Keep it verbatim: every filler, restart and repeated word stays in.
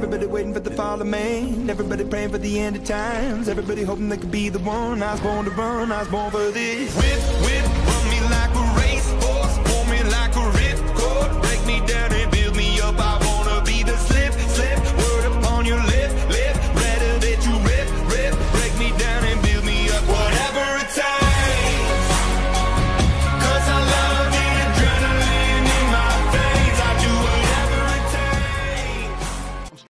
Everybody waiting for the fall of man. Everybody praying for the end of times. Everybody hoping they could be the one. I was born to run, I was born for this. With